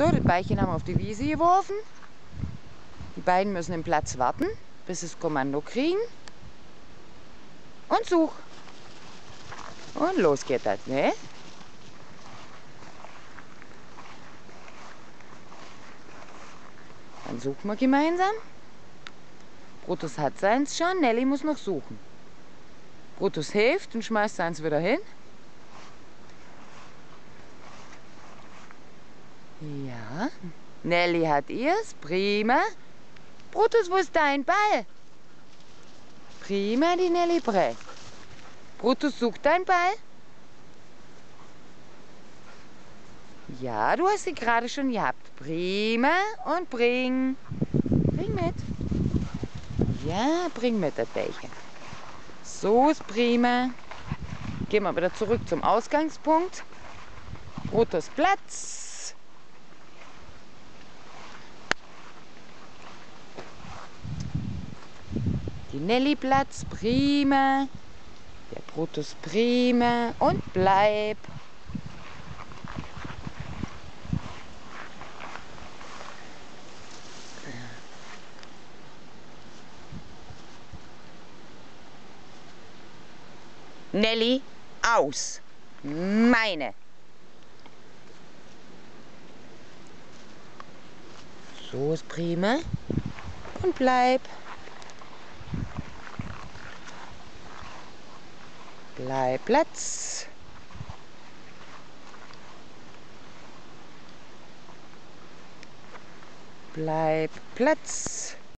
Brutto, das Beichen haben wir auf die Wiese geworfen. Die beiden müssen im Platz warten, bis sie das Kommando kriegen. Und such. Und los geht das, ne? Dann suchen wir gemeinsam. Brutus hat seins schon, Nelly muss noch suchen. Brutus hilft und schmeißt seins wieder hin. Ja, Nelly hat ihrs, prima. Brutus, wo ist dein Ball? Prima, die Nelly brät. Brutus, sucht dein Ball? Ja, du hast sie gerade schon gehabt. Prima, und bring. Bring mit. Ja, bring mit das Bällchen. So ist prima. Gehen wir wieder zurück zum Ausgangspunkt. Brutus Platz. Die Nelly Platz, prima. Der Brutus prima. Und bleib. Nelly, aus. Meine. So ist prima. Und bleib. Bleib Platz. Bleib Platz.